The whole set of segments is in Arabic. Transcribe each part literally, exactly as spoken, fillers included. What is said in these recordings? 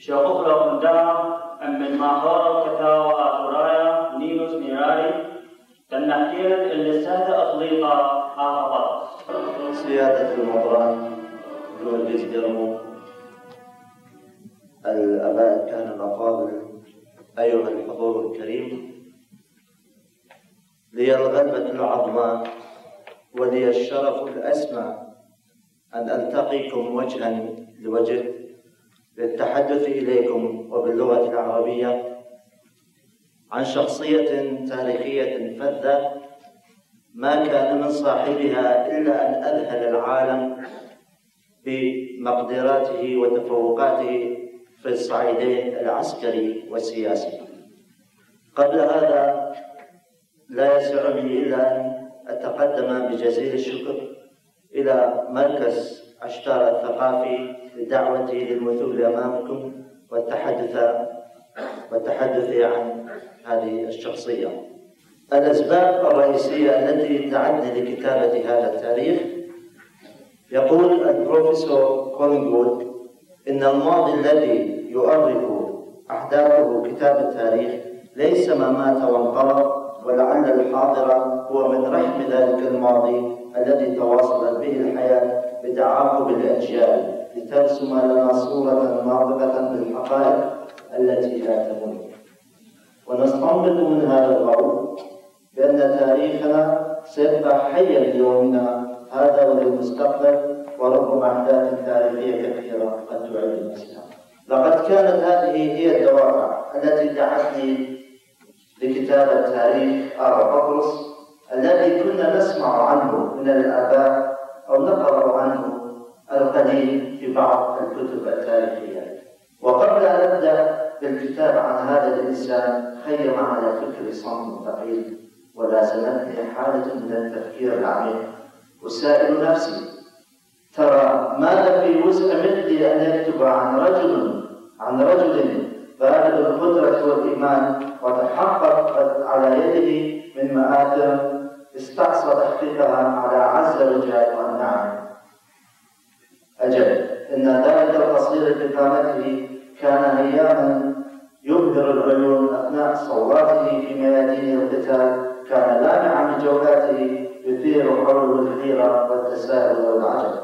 شاقفلا كندا أم من ماهور كتاوى أكورايا نينوس ميراري تنحكيل اللسادة أطليقة آخبار سيادة المطران دول بيزدرموا الآباء كان الأفاضل، أيها الحضور الكريم، لي الغلبة العظمى ولي الشرف الأسمى أن ألتقيكم وجها لوجه للتحدث إليكم وباللغة العربية عن شخصية تاريخية فذة ما كان من صاحبها إلا أن أذهل العالم بمقدراته وتفوقاته في الصعيدين العسكري والسياسي. قبل هذا لا يسعني إلا أن أتقدم بجزيل الشكر إلى مركز عشتار الثقافي لدعوتي للمثول أمامكم والتحدث والتحدث عن هذه الشخصية. الأسباب الرئيسية التي دعتني لكتابة هذا التاريخ: يقول البروفيسور كولينغوود إن الماضي الذي يؤرخ أحداثه كتاب التاريخ ليس ما مات وانقرض، ولعل الحاضر هو من رحم ذلك الماضي الذي تواصلت به الحياة بتعاقب الأجيال لترسم لنا صورة ناطقة بالحقائق التي لا تموت. ونستنبط من هذا القول بأن تاريخنا سيبقى حيا ليومنا هذا وللمستقبل، وربما أحداث تاريخية كثيرة قد تعيد نفسها. لقد كانت هذه هي الدوافع التي دعتني لكتابة تاريخ آل بطرس الذي كنا نسمع عنه من الآباء أو نقرأ عنه القليل في بعض الكتب التاريخية. وقبل أن أبدأ بالكتاب عن هذا الإنسان خيم على فكر صمت ثقيل، ولازمتني حالة من التفكير العميق، وسائل نفسي: ترى ماذا في وسع مثلي أن يكتب عن رجل عن رجل بالغ القدرة والإيمان وتحقق على يده من مآثر استعصى تحقيقها على أعز الرجال والنعم. أجل إن ذلك القصير في قامته كان هياما يبهر العيون أثناء صولاته في ميادين القتال، كان لامعا بجولاته يثير حوله الحيرة والتساؤل والعجب.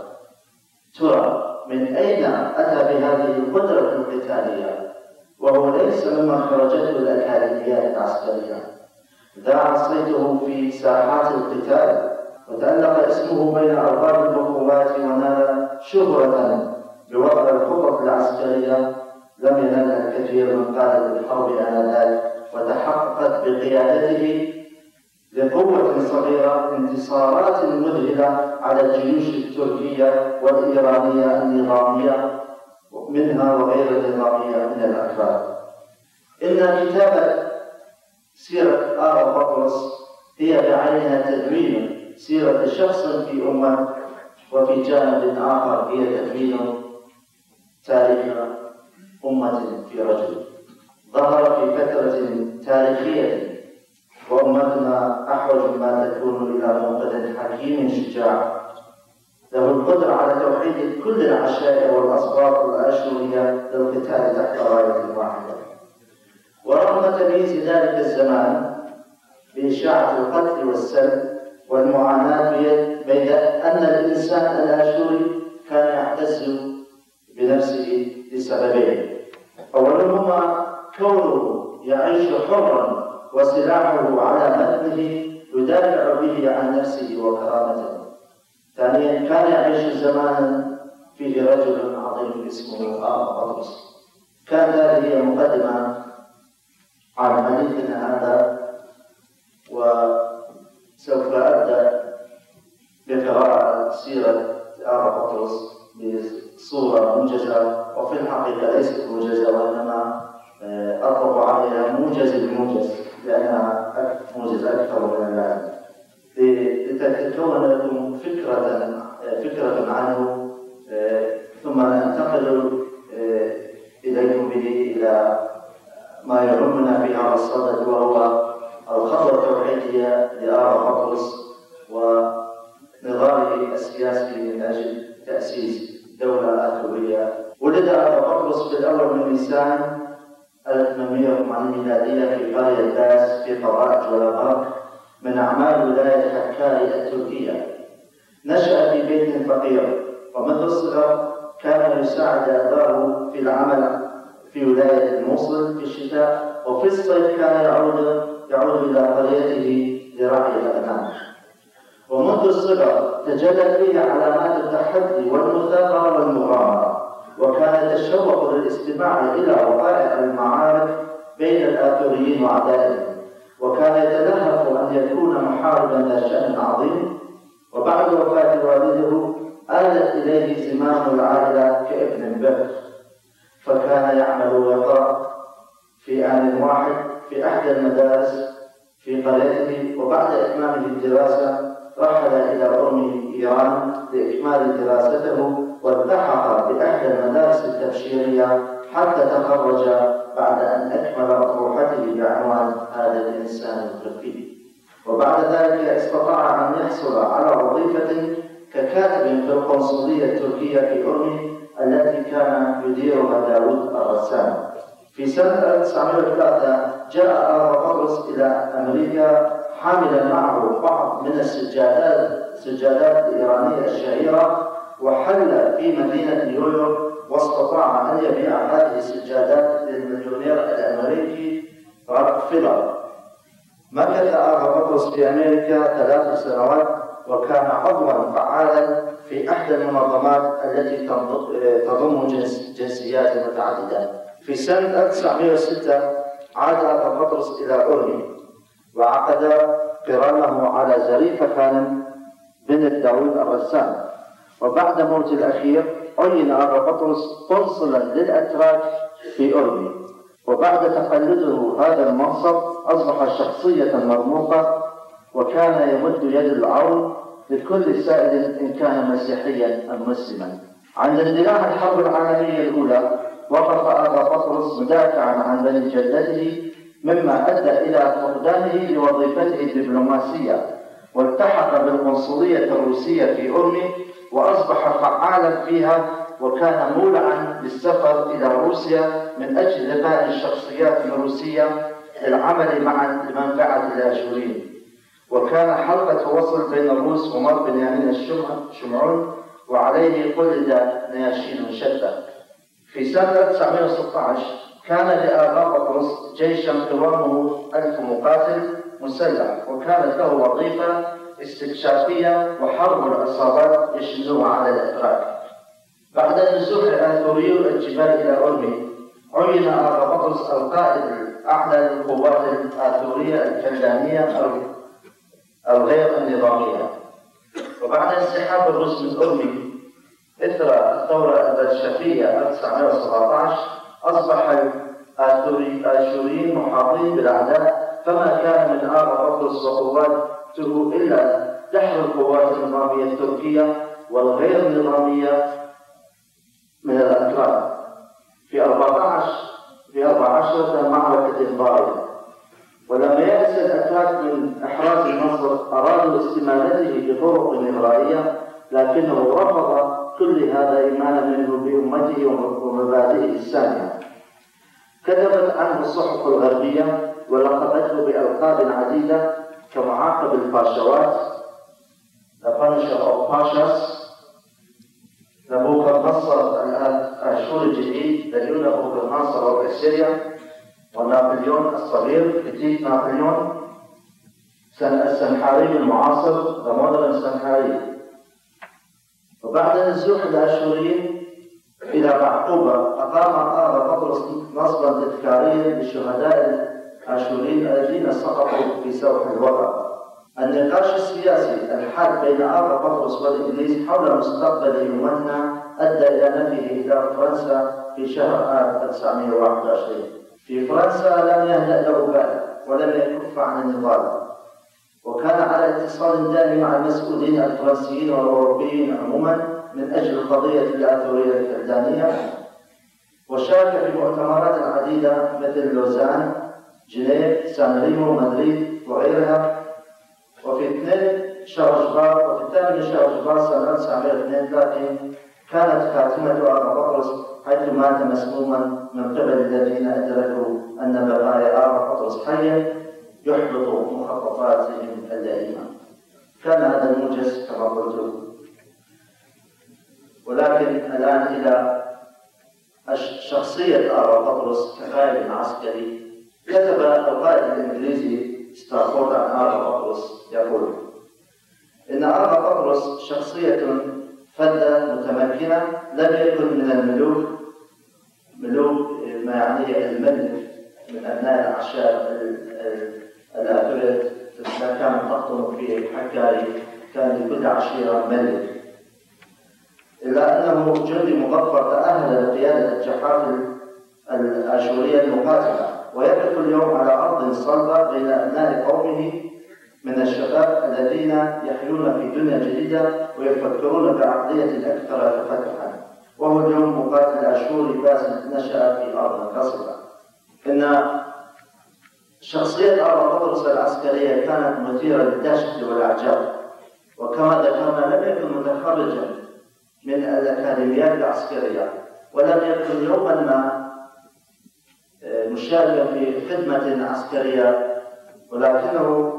ترى من أين أتى بهذه القدرة القتالية وهو ليس مما خرجته الأكاديميات العسكرية؟ ذاع صيته في ساحات القتال، وتألق اسمه بين أرباب البطولات، ونال شهرة بوضع الخطط العسكرية لم ينلها الكثير من قادة الحرب آنذاك، وتحققت بقيادته لقوة صغيرة انتصارات مذهلة على الجيوش التركية والإيرانية النظامية منها وغير النظامية من الأكراد. إن كتابة سيرة آل بطرس هي بعينها تدوين سيرة شخص في أمة، وفي جانب آخر هي تدوين تاريخ أمة في رجل. ظهر في فترة تاريخية وأمتنا أحوج ما تكون إلى موقد حكيم شجاع له القدرة على توحيد كل العشائر والأسباط الآشورية للقتال تحت راية واحدة. ورغم تمييز ذلك الزمان بإشاعة القتل والسلب والمعاناة بين أن الإنسان الآشوري كان يعتز بنفسه لسببين: أولهما كونه يعيش حرا وسلاحه على متنه يدافع به عن نفسه وكرامته. ثانيا كان يعيش زمانا فيه رجل عظيم اسمه آل بطرس. كانت هذه مقدمة عن حديثنا هذا، وسوف أبدأ بقراءة سيرة آل بطرس بصورة موجزة، وفي الحقيقة ليست موجزة وإنما أطلب عليها موجز الموجز لأنها موجز أكثر من اللازم، لتتكون لكم فكرة فكرة عنه، ثم ننتقل إليكم به إلى ما يهمنا في هذا الصدد، وهو الخطوة التوحيدية لآل بطرس ونضاله السياسي من أجل تأسيس دولة آتورية. ولد أبا بطرس في الأول من نيسان ألف وثمانمائة وثمانين ميلادية في قرية باس في قرارة جولاباك من أعمال ولاية حكاري التركية. نشأ في بيت فقير، ومنذ الصغر كان يساعد أباه في العمل في ولاية الموصل في الشتاء، وفي الصيف كان يعود يعود إلى قريته لرعي الأغنام. ومنذ الصغر تجلت فيه علامات التحدي والمثابرة والمغامرة، وكان يتشوق للاستماع إلى وقائع المعارك بين الآثوريين وأعدائهم، وكان يتلهف أن يكون محاربا ذا شأن عظيم. وبعد وفاة والده آلت إليه زمام العائلة كابن بكر، فكان يعمل ويقرأ في آن واحد في إحدى المدارس في قريته. وبعد إتمامه الدراسة رحل إلى أم إيران لإكمال دراسته، والتحق بإحدى المدارس التبشيرية حتى تخرج بعد أن أكمل أطروحته بعنوان هذا الإنسان الخفي. وبعد ذلك استطاع أن يحصل على وظيفة ككاتب في القنصلية التركية في أرمي التي كان يديرها داود الرسام. في سنة ألف وتسعمائة وثلاثة جاء أبا بطرس إلى أمريكا حاملا معه بعض من السجادات السجادات الإيرانية الشهيرة، وحل في مدينة نيويورك، واستطاع أن يبيع هذه السجادات للمليونير الأمريكي روكفيلر. مكث أبا بطرس في أمريكا ثلاث سنوات، وكان عضوا فعالا في إحدى المنظمات التي تضم جنسيات متعددة. في سنة ألف وتسعمائة وستة عاد أبا بطرس إلى أرمي، وعقد قرانه على زريفة خانم بنت داود الرسام. وبعد موت الأخير عين أبا بطرس قنصلا للأتراك في أرمي، وبعد تقلده هذا المنصب أصبح شخصية مرموقة، وكان يمد يد العون لكل سائل إن كان مسيحيا أم مسلما. عند اندلاع الحرب العالمية الأولى وقف أبا بطرس مدافعا عن بني جدته، مما أدى إلى فقدانه لوظيفته الدبلوماسية، والتحق بالقنصلية الروسية في أرمي وأصبح فعالا فيها، وكان مولعا للسفر إلى روسيا من أجل لقاء الشخصيات الروسية للعمل معا لمنفعة الآشوريين. وكان حلقة وصل بين الروس ومر بنيامين الشمعون، وعليه قلد نياشين شتى. في سنة ألف وتسعمائة وستة عشر كان لآبا بطرس جيشا قوامه ألف مقاتل مسلح، وكانت له وظيفة استكشافية وحرب العصابات يشنوها على الأتراك. بعد نزوح الآثوري الجبال إلى أرمي عين أبا بطرس القائد الأعلى للقوات الآثورية الكلدانية الغير النظامية. وبعد انسحاب الروس من أرمي إثر الثورة البلشفية ألف وتسعمائة وسبعة عشر أصبح الآشوريين محاطين بالأعداء، فما كان من أبا بطرس وقواته إلا دحر القوات النظامية التركية والغير النظامية من الأتراك. في أربعة عشر في أربع عشرة معركة ضارية، ولما يأس الأتراك من إحراز النصر أرادوا استمالته بطرق إغرائية، لكنه رفض كل هذا إيمانا منه بأمته ومبادئه السامية. كتبت عنه الصحف الغربية ولقبته بألقاب عديدة كمعاقب الباشوات، The Punisher of Pashas، نبوخذ-نصر الآشوري الجديد، دليل نبوخذ-نصر الأسيريا، ونابليون الصغير، بتيت نابليون، السنحاري المعاصر، The Modern Sanhari. وبعد نزوح الآشوريين إلى بعقوبة أقام أبا بطرس نصبا تذكاريا لشهداء الآشوريين الذين سقطوا في سوح الوغى. النقاش السياسي الحاد بين أبا بطرس والإنجليز حول مستقبل يومنا أدى إلى نفيه إلى فرنسا في شهر آب ألف وتسعمائة وواحد وعشرين. في فرنسا لم يهدأ له بال ولم يكف عن النضال، وكان على اتصال دائم مع المسؤولين الفرنسيين والأوروبيين عموما من أجل القضية الآثورية الكلدانية، وشارك في مؤتمرات عديدة مثل لوزان، جنيف، سان ريمو، مدريد وغيرها. وفي اثنين شهر شباط وفي الثامن شهر شباط سنة ألف وتسعمائة واثنين وثلاثين كانت خاتمة آبا بطرس حيث مات مسموما من قبل الذين أدركوا أن بقايا آبا بطرس حيا يحبط مخططاتهم اللئيمة. كان هذا الموجز كما قلت. ولكن الآن إلى شخصية آبا بطرس كقائد عسكري. كتب القائد الإنجليزي سترافورد عن آبا بطرس يقول: إن آبا بطرس شخصية فذة متمكنة، لم يكن من الملوك ملوك ما يعنيه الملك من أبناء الأعشاب الأبرد، كان تقطن في حكاري، كان لكل عشيرة ملك، إلا أنه جندي مظفر تأهل لقيادة الجحافل الآشورية المقاتلة، ويقف اليوم على أرض صلبة بين أبناء قومه من الشباب الذين يحيون في دنيا جديدة ويفكرون بعقلية أكثر تفتحا، وهو اليوم مقاتل آشوري باسل نشأ في أرض قصبة. إن شخصية آبا بطرس العسكرية كانت مثيرة للدهشة والإعجاب، وكما ذكرنا لم يكن متخرجا من الأكاديميات العسكرية، ولم يكن يوما ما مشاركا في خدمة عسكرية، ولكنه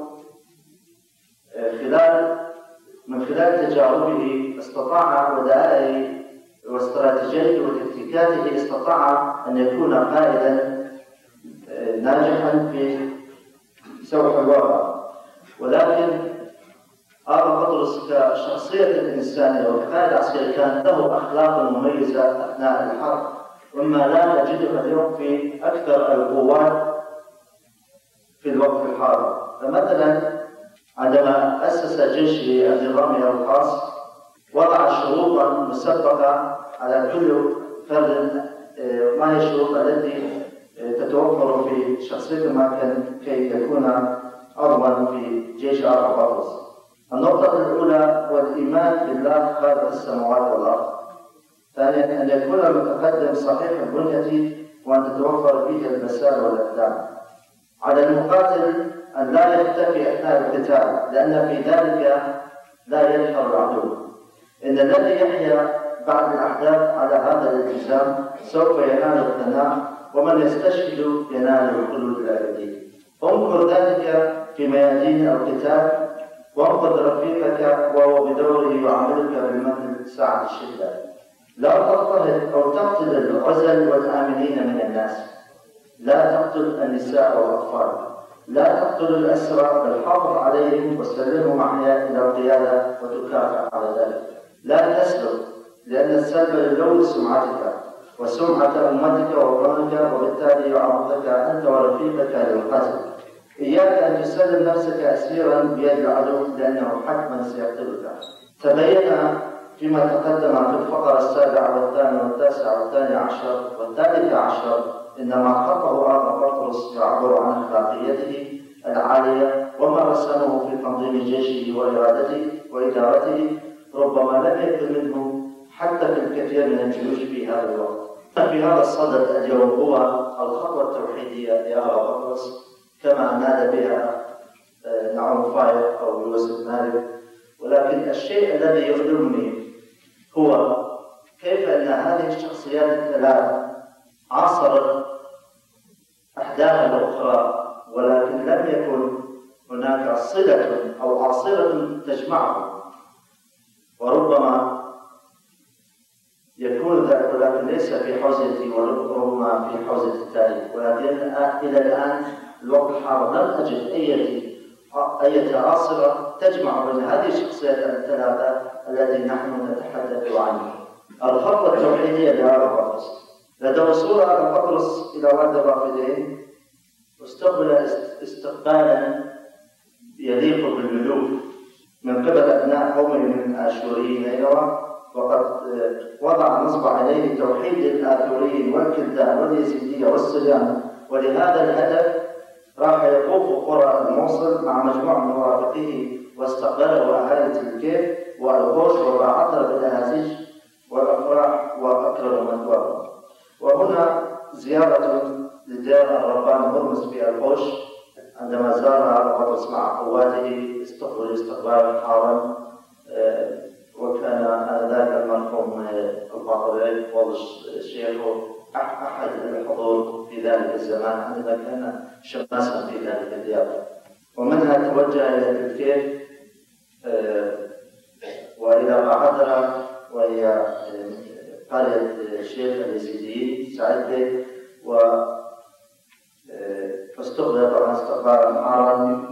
خلال من خلال تجاربه استطاع ودائعه واستراتيجيته وتكتيكاته استطاع أن يكون قائدا ناجحا في سوح الوضع. ولكن آبا بطرس كشخصية إنسانية وكقائد عسكري كان له أخلاق مميزة أثناء الحرب، وما لا نجدها اليوم في أكثر القوات في الوقت الحاضر. فمثلا عندما أسس جيشه النظامي الخاص وضع شروطا مسبقة على كل فرد، ما هي الشروط التي تتوفر في شخصية ما كي يكون أضمن في جيش آبا بطرس. النقطة الأولى والإيمان بالله خالق السماوات والأرض. ثانيا أن يكون المتقدم صحيح البنية وأن تتوفر فيه المسار والأقدام. على المقاتل أن لا يختفي أثناء القتال، لأن في ذلك لا ينحر العدو. إن الذي يحيا بعد الأحداث على هذا الالتزام سوف ينال الثناء، ومن يستشهد ينال الخلود الأبدي. انظر ذلك في ميادين القتال، وانقذ رفيقك وهو بدوره يعاملك بالمثل ساعة الشدة. لا تضطهد أو تقتل العزل والآمنين من الناس، لا تقتل النساء والأطفال، لا تقتل الأسرى، بل حافظ عليهم وسلمهم أحياء إلى القيادة وتكافئ على ذلك. لا تسلب، لأن السلب يلوث سمعتك وسمعة أمتك ووطنك، وبالتالي يعرضك أنت ورفيقك للقتل. إياك أن تسلم نفسك أسيرا بيد العدو، لأنه حتما سيقتلك. تبين فيما تقدم في الفقرة السابعة والثامنة والتاسعة والثانية عشر والثالثة عشر إن ما خطه آبا بطرس يعبر عن أخلاقيته العالية وما رسمه في تنظيم جيشه وإرادته وإدارته، ربما لم يكن منه حتى في الكثير من الجيوش في هذا الوقت. في هذا الصدد اليوم هو الخطوة التوحيدية لآبا بطرس كما نادى بها نعوم فايق أو يوسف مالك. ولكن الشيء الذي يخدمني هو كيف أن هذه الشخصيات الثلاث عاصرت أحداثا أخرى، ولكن لم يكن هناك صلة أو عاصرة تجمعهم، وربما يكون ذلك، ولكن ليس في حوزتي وربما في حوزة التاريخ. ولكن إلى الآن الوقت الحاضر لم أجد أي أي عاصرة تجمع بين هذه الشخصيات الثلاثة التي نحن نتحدث عنها. الخطوة التوحيدية لآبا بطرس. لدى وصول آبا بطرس إلى وادي الرافدين استقبل استقبالا يليق بالملوك من قبل أبناء قومه من الآشوريين نينوى، وقد وضع نصب عليه توحيد الآثوريين والكلدان واليزيدية والسريان. ولهذا الهدف راح يطوف قرى الموصل مع مجموعة من مرافقيه، واستقبله أهالي الكيف والغوش وبعثر بالأهازيج والأفراح وأكرم مثواه. وهنا زيارة لدير الربان هرمز في الغوش عندما زارها آبا بطرس مع قواته استقبل استقبال حارا وكان آنذاك المرحوم البطريرك فضل الشيخ أحد الحضور في ذلك الزمان، عندما كان شماسا في ذلك الديار. ومنها توجه إلى تركيا وإلى بعدرة، وهي قرية الشيخ اليزيدي سعيد بك، و فاستقبل طبعا استقبالا حارا،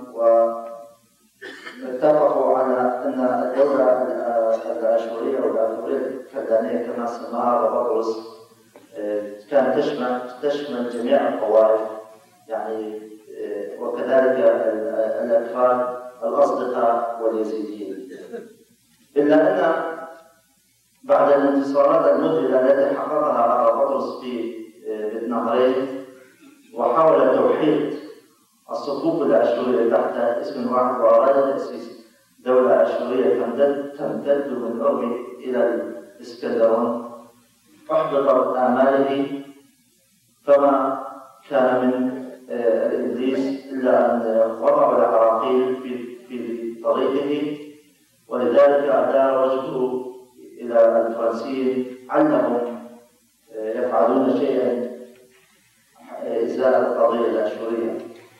واتفقوا على ان الدوله الاشوريه او الاشوريه الكلدانيه كما سماها بطرس كانت تشمل تشمل جميع الطوائف، يعني وكذلك الاكفاد الاصدقاء واليزيديين. الا ان بعد الانتصارات المذهله التي حققها بطرس في النهرين، وحاول توحيد الصفوف الاشوريه تحت اسم واحد، واراد تاسيس دوله اشوريه تمتد تمتد من اوغي الى الاسكندرون، احبطت اماله، فما كان من الابليس الا ان وضعوا العراقيل في في طريقه، ولذلك ادار وجهه الى الفرنسيين علهم يفعلون شيئا ازاء القضيه الاشوريه.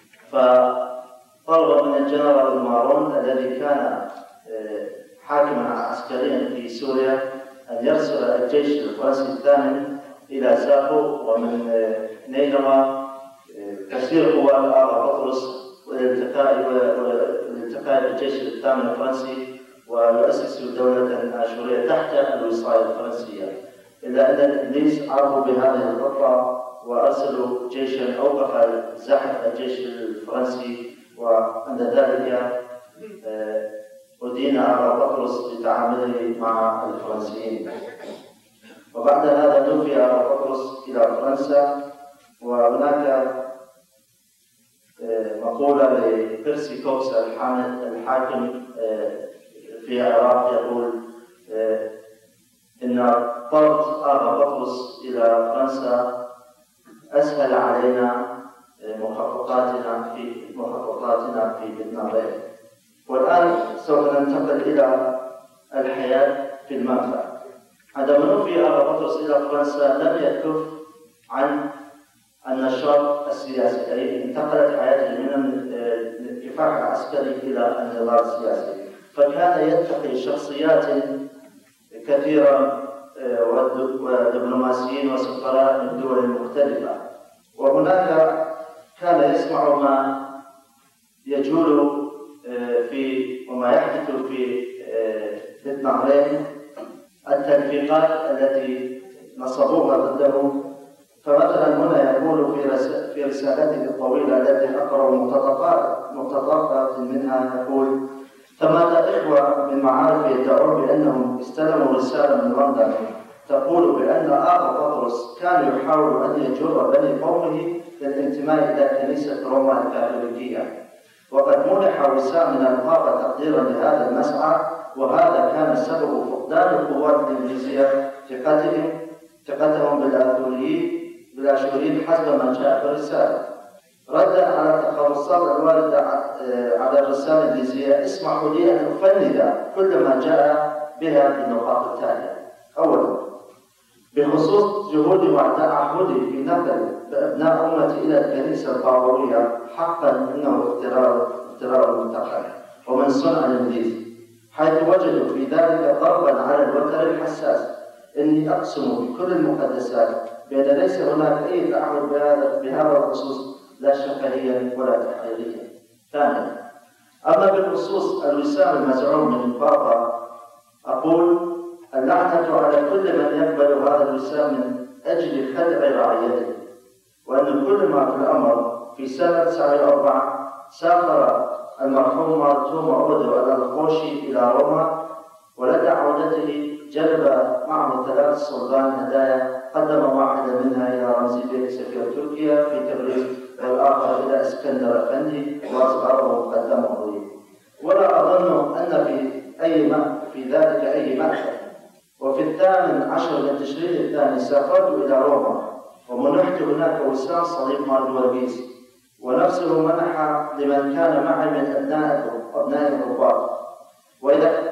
فطلب من الجنرال مارون الذي كان حاكما عسكريا في سوريا ان يرسل الجيش الفرنسي الثامن الى سافو ومن نينوى تسير قوات آل بطرس والالتقاء والالتقاء بالجيش الثامن الفرنسي ويؤسس دوله اشوريه تحت الوصايه الفرنسيه. الا ان الانجليز عرفوا بهذه الخطه وارسلوا جيشا اوقف زحف الجيش الفرنسي، وعند ذلك أدين آل بطرس بتعامله مع الفرنسيين. وبعد هذا توفي آل بطرس إلى فرنسا، وهناك مقولة لبيرسي كوكس الحاكم في العراق يقول إن طرد آل بطرس إلى فرنسا أسهل علينا محققاتنا في محققاتنا في النهرين. والآن سوف ننتقل إلى الحياة في المنفى. عندما نوفي آل بطرس إلى فرنسا لم يكف عن النشاط السياسي، أي انتقلت حياته من الكفاح العسكري إلى النضال السياسي، فكان يلتقي شخصيات كثيرة ودبلوماسيين وسفراء من دول مختلفة، وهناك كان يسمع ما يجول في وما يحدث في في النهرين، التلفيقات التي نصبوها ضده. فمثلا هنا يقول في في رسالته الطويلة التي أقرأ مقتطفات مقتطفات منها، يقول: ثمة إخوة من معارفي يدعون بأنهم استلموا رسالة من لندن تقول بأن آل بطرس كان يحاول أن يجر بني قومه للانتماء إلى كنيسة روما الكاثوليكية، وقد منح وسام من البابا تقديرا لهذا المسعى، وهذا كان سبب فقدان القوات الإنجليزية ثقتهم ثقتهم بالآثوريين بالآشوريين حسب ما جاء في الرسالة. ردا على التخلصات الواردة على الرسالة الإنجليزية، اسمحوا لي أن أفند كل ما جاء بها في النقاط التالية. أولا، بخصوص جهودي وتعهدي في نقل أبناء أمتي إلى الكنيسة البابوية، حقا إنه افتراء افتراء منتقل ومن صنع الإنجليز، حيث وجدوا في ذلك ضربا على الوتر الحساس. إني أقسم بكل المقدسات بأن ليس هناك أي تعهد بهذا بهذا الخصوص، لا شفهيا ولا تحريريا. ثانيا، أما بالخصوص الوسام المزعوم من البابا، أقول: اللعنة على كل من يقبل هذا الوسام من أجل خدع رعيته، وأن كل ما في الأمر في سنة تسعة وأربعين سافر المرحوم مارتوم عودو الألقوشي إلى روما، ولدى عودته جلب معه ثلاث صلبان هدايا، قدم واحدا منها إلى رمزي بيك سفير تركيا في تبريز، والآخر إلى اسكندر أفندي وأصغره قدمه لي. ولا أظن أن في أي في ذلك أي مأخذ. وفي الثامن عشر من تشرين الثاني سافرت إلى روما، ومنحت هناك وسام صليب ماردوالبيس، ونفسه منح لمن كان معي من أبناء أبناء الرباط. وإذا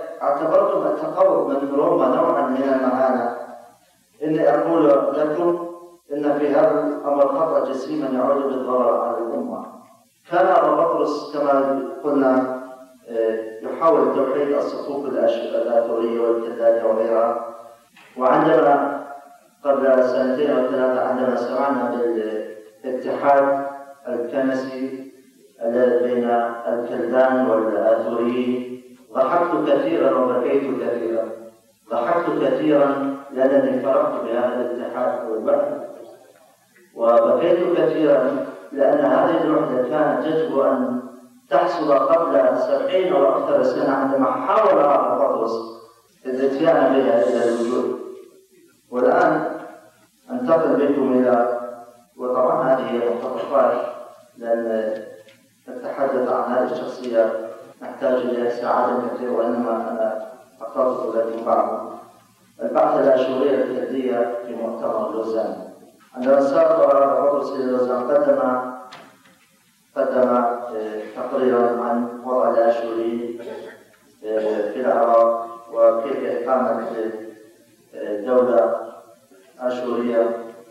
اعتبرتم التقرب من روما نوعا من المهانة، إني أقول لكم إن في هذا الأمر خطأ جسيما يعود بالضرر على الأمة. كان أبا بطرس كما قلنا يحاول توحيد الصفوف الآثورية والكتاتية وغيرها، وعندما قبل سنتين أو ثلاثة عندما سمعنا بالاتحاد الكنسي بين الكلدان والآثوريين ضحكت كثيرا وبكيت كثيرا. ضحكت كثيرا لأنني فرحت بهذا الاتحاد والوحدة، وبكيت كثيرا لأن هذه الوحدة كانت يجب أن تحصل قبل سبعين أو أكثر سنة عندما حاول أبا بطرس الاتيان بها إلى الوجود. والآن أنتقل بكم إلى، وطبعا هذه مقتطفات لأن نتحدث عن هذه الشخصية نحتاج إلى ساعات كثيرة، وإنما أنا أقتطف لكم بعض. البعثة الآشورية الكردية في مؤتمر لوزان. عندما سافر أبا بطرس إلى لوزان قدم قدم تقريرا عن وضع الآشوريين في العراق وكيف إقامة دولة آشورية.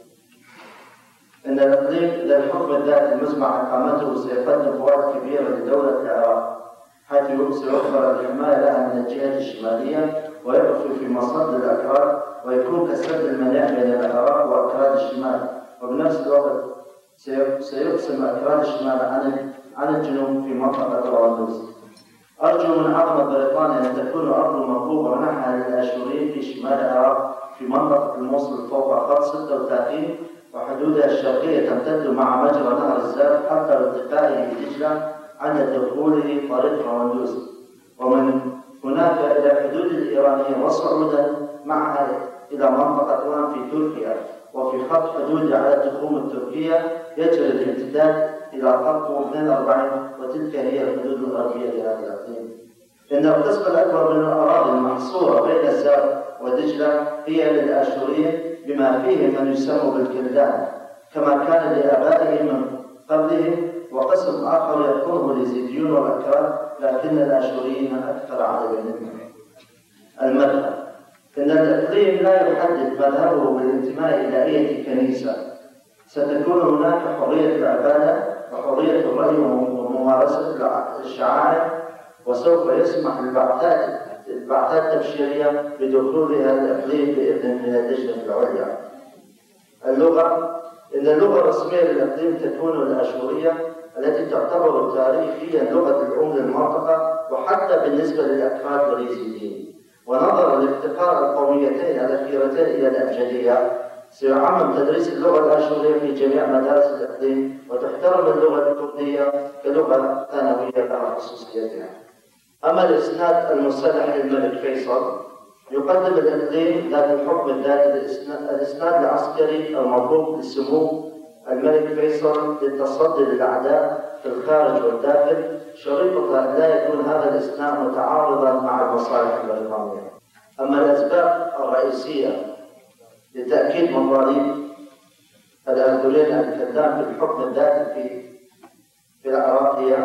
إن الإقليم للحكم الذاتي المزمع إقامته سيقدم فوائد كبيرة لدولة العراق، حيث سيوفر الحماية لها من الجهة الشمالية ويقف في مصد الأكراد ويكون كالسد المنيع بين العراق وأكراد الشمال، وبنفس الوقت سيقسم أكراد الشمال عن عن الجنوب في منطقة طرابلس. أرجو من عظمة بريطانيا أن تكون أرض مرغوبة ونحها للآشوريين في شمال العراق في منطقة الموصل فوق خط ستة وثلاثين، وحدودها الشرقية تمتد مع مجرى نهر الزاب حتى ارتقائه بدجلة عند دخوله طريق رواندوز، ومن هناك إلى الحدود الإيرانية وصعودا معها إلى منطقة وان في تركيا، وفي خط حدود على التخوم التركية يجري الامتداد إلى خط اثنين وأربعين، وتلك هي الحدود الغربية لهذا الإقليم. إن القسم الأكبر من الأراضي المحصورة بين الزاب ودجلة هي للآشوريين بما فيه من يسمى بالكلدان كما كان لآبائهم من قبلهم، وقسم آخر يكونه لزيديون والأكراد لكن الآشوريين أكثر عددا منهم. المذهب. إن الإقليم لا يحدد مذهبه بالانتماء إلى أي كنيسة. ستكون هناك حرية العبادة وحرية الرأي وممارسة الشعائر، وسوف يسمح للبعثات البعثات التبشيرية بدخول هذا الإقليم بإذن من اللجنة العليا. اللغة. إن اللغة الرسمية للإقليم تكون الآشورية التي تعتبر تاريخيا لغة الأم للمنطقة وحتى بالنسبة للأكراد واليزيديين. ونظرا لافتقار القوميتين الأخيرتين إلى الأبجدية سيعمم تدريس اللغة الآشورية في جميع مدارس الإقليم، وتحترم اللغة الكردية كلغة ثانوية لها خصوصيتها. أما الإسناد المسلح للملك فيصل يقدم الإقليم ذات الحكم الذاتي الإسناد العسكري المطلوب لسمو الملك فيصل للتصدي للأعداء في الخارج والداخل، شريطة أن لا يكون هذا الإسناد متعارضا مع المصالح البريطانية. أما الأسباب الرئيسية لتأكيد مطالب الآثوريين الكلدان في الحكم الذاتي في في العراق هي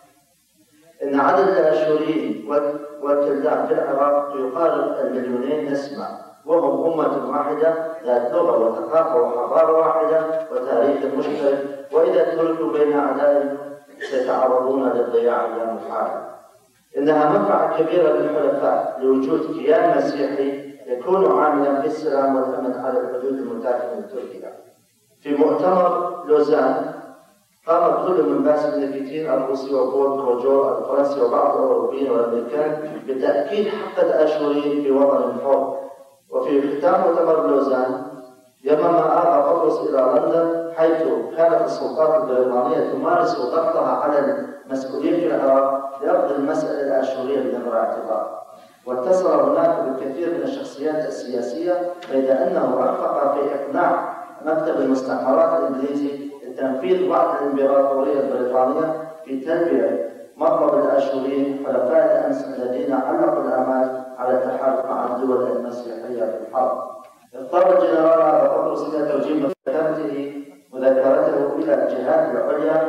إن عدد الآشوريين والكلدان في العراق يقارب المليونين نسمة، وهم أمة واحدة ذات لغة وثقافة وحضارة واحدة وتاريخ مشترك، وإذا تركوا بين أعدائهم سيتعرضون للضياع لا محالة. إنها منفعة كبيرة للحلفاء لوجود كيان مسيحي يكون عاملا في السلام والأمن على الحدود المتاخمة من تركيا. في مؤتمر لوزان قام كل من باسل نيكيتين الروسي وبول كوجور الفرنسي وبعض الأوروبيين والأمريكان بتأكيد حق الآشوريين في وطن حر. وفي ختام مؤتمر لوزان يمم آبا بطرس إلى لندن، حيث كانت السلطات البريطانية تمارس ضغطها على المسؤولين في العراق لأخذ المسألة الآشورية بعين الاعتبار. واتصل هناك بالكثير من الشخصيات السياسية، بيد أنه رافق في إقناع مكتب المستعمرات الإنجليزي لتنفيذ وعد الإمبراطورية البريطانية في تلبية مطلب الآشوريين حلفاء الأمس الذين علقوا الآمال على التحالف مع الدول المسيحية في الحرب. اضطر الجنرال آبا بطرس إلى توجيه مذاكرته مذاكرته إلى الجهات العليا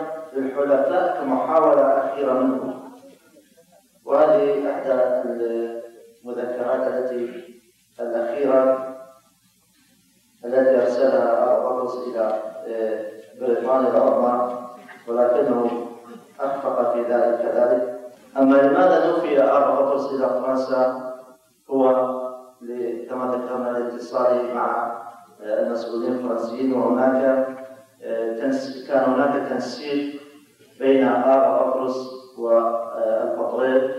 للحلفاء كمحاولة أخيرة منهم، وهذه إحدى المذكرات التي الأخيرة التي أرسلها أبا بطرس إلى بريطانيا العظمى، ولكنه أخفق في ذلك كذلك. أما لماذا نفي أبا بطرس إلى فرنسا؟ هو كما ذكرنا لاتصاله مع المسؤولين الفرنسيين، وهناك كان هناك تنسيق بين أبا بطرس والبطريرك،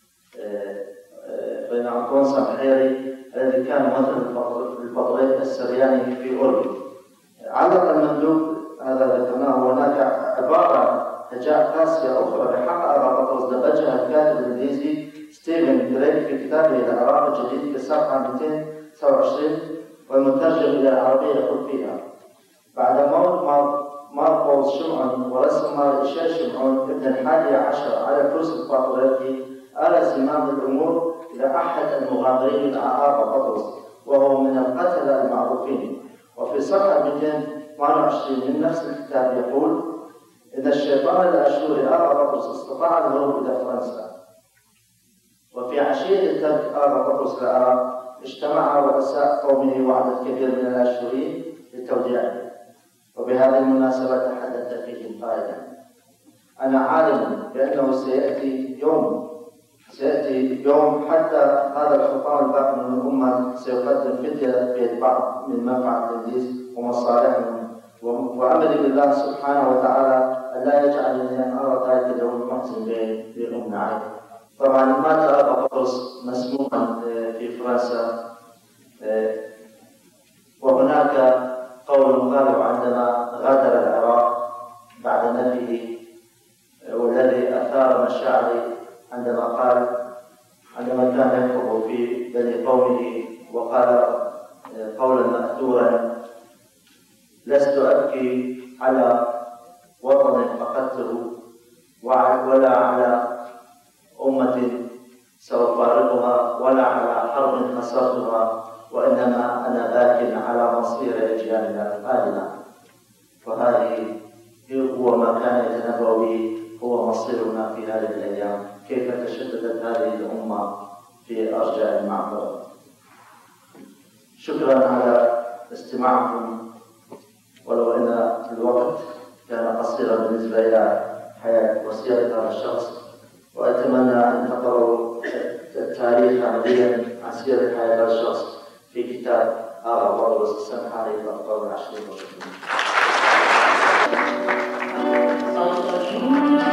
بين أنطون سمحيري الذي كان مثل البطريرك السرياني في أوروبا. علق المندوب هذا ذكرناه، هناك عبارة هجاء قاسية أخرى بحق أبا بطرس دبجها الكاتب الإنجليزي ستيفن دريك في كتابه العراق الجديد في صفحة مئتين وتسعة وعشرين، والمترجم إلى العربية يقول فيها: بعد موت مارقوس شمعون ورسم مارشال شمعون ابن الحادي عشر على كرسي البطريركي، آل زمام الأمور إلى أحد المغامرين مع أبا بطرس، وهو من القتلة المعروفين. وفي صفحة مئتين وثمانية وعشرين من نفس الكتاب يقول إن الشيطان الأشوري أبا بطرس استطاع الهروب إلى فرنسا. وفي عشية ترك أبا بطرس العراق اجتمع رؤساء قومه وعدد كبير من الأشوريين لتوديعه، وبهذه المناسبة تحدث فيهم قائلا: أنا عالم بأنه سيأتي يوم سيأتي يوم حتى هذا الحطام الباقي من الأمة سيقدم فدية بيدفع من منفعة الإنجليز ومصالحهم، وأمري بالله سبحانه وتعالى أن لا يجعلني أن أرى ذلك اليوم المحزن بأم عليه. طبعا مات أبا بطرس مسموما في فرنسا، وهناك قول غالب عندما غادر العراق بعد نفيه، والذي أثار مشاعري عندما قال عندما كان يخطب في بني قومه وقال قولا مأثورا: لست أبكي على وطن فقدته ولا على أمة سأفارقها ولا على حرب خسرتها، وإنما أنا باك على مصير أجيالنا القادمة. فهذه هو ما كان يتنبأ به، هو مصيرنا في هذه الأيام، كيف تشددت هذه الأمة في أرجاء المعمورة. شكرا على استماعكم، ولو أن الوقت كان قصيرا بالنسبة إلى حياة وسيرة هذا الشخص، وأتمنى أن تقرأوا التاريخ عمليا عن سيرة حياة هذا الشخص في كتاب أبا بطرس السمح عليه الأخطار العشرين.